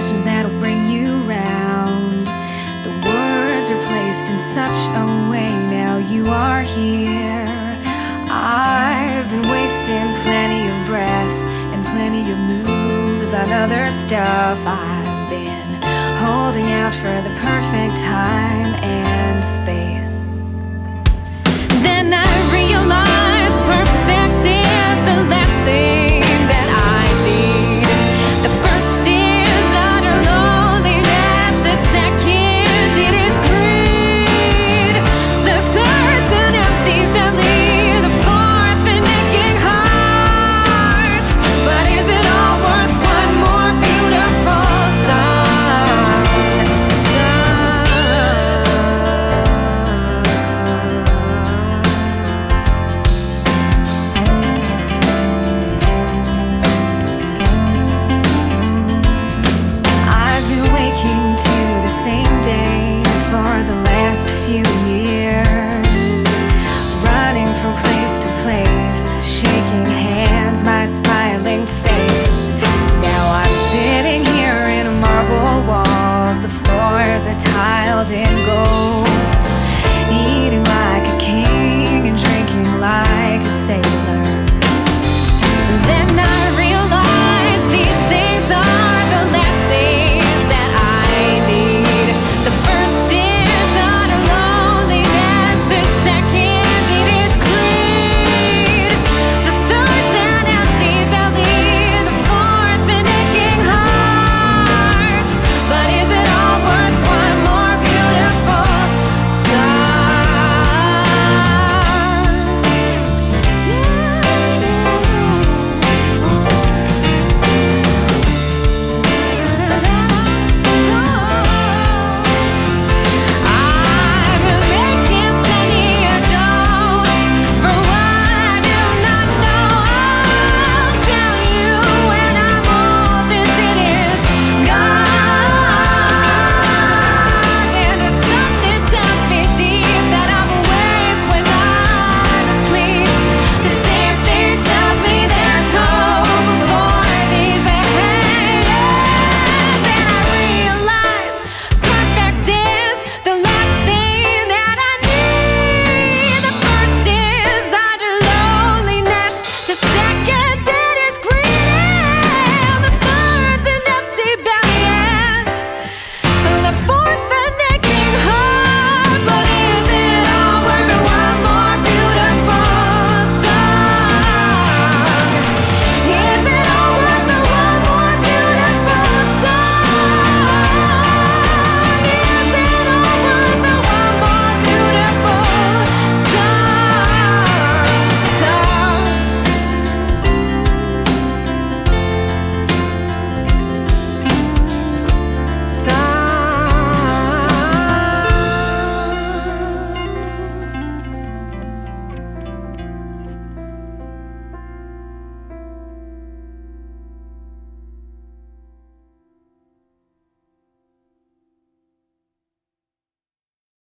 questions that'll bring you round. The words are placed in such a way, now you are here. I've been wasting plenty of breath and plenty of moves on other stuff. I've been holding out for the perfect time and space. Then I realized perfect is the last